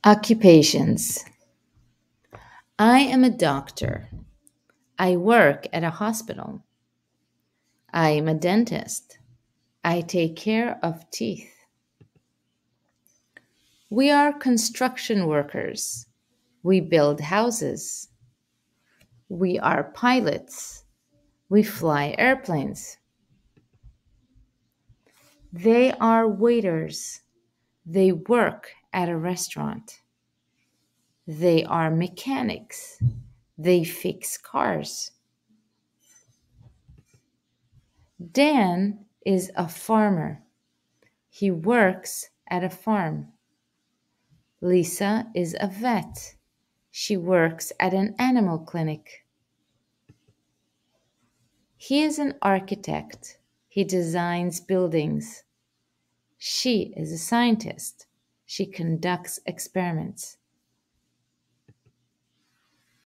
Occupations. I am a doctor. I work at a hospital. I am a dentist. I take care of teeth. We are construction workers. We build houses. We are pilots. We fly airplanes. They are waiters. They work at a restaurant. They are mechanics. They fix cars. Dan is a farmer. He works at a farm. Lisa is a vet. She works at an animal clinic. He is an architect. He designs buildings. She is a scientist. She conducts experiments.